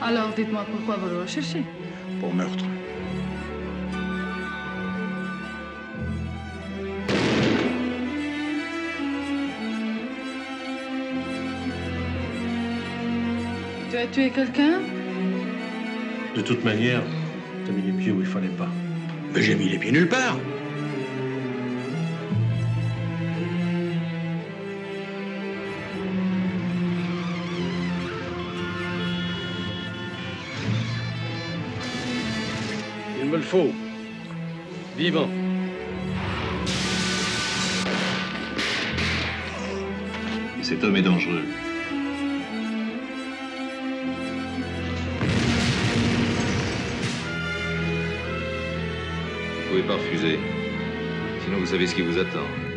Alors, dites-moi pourquoi vous le recherchez? Pour meurtre. Tu as tué quelqu'un? De toute manière, t'as mis les pieds où il fallait pas. Mais j'ai mis les pieds nulle part. Il me le faut. Vivant. Et cet homme est dangereux. Vous pouvez pas refuser. Sinon vous savez ce qui vous attend.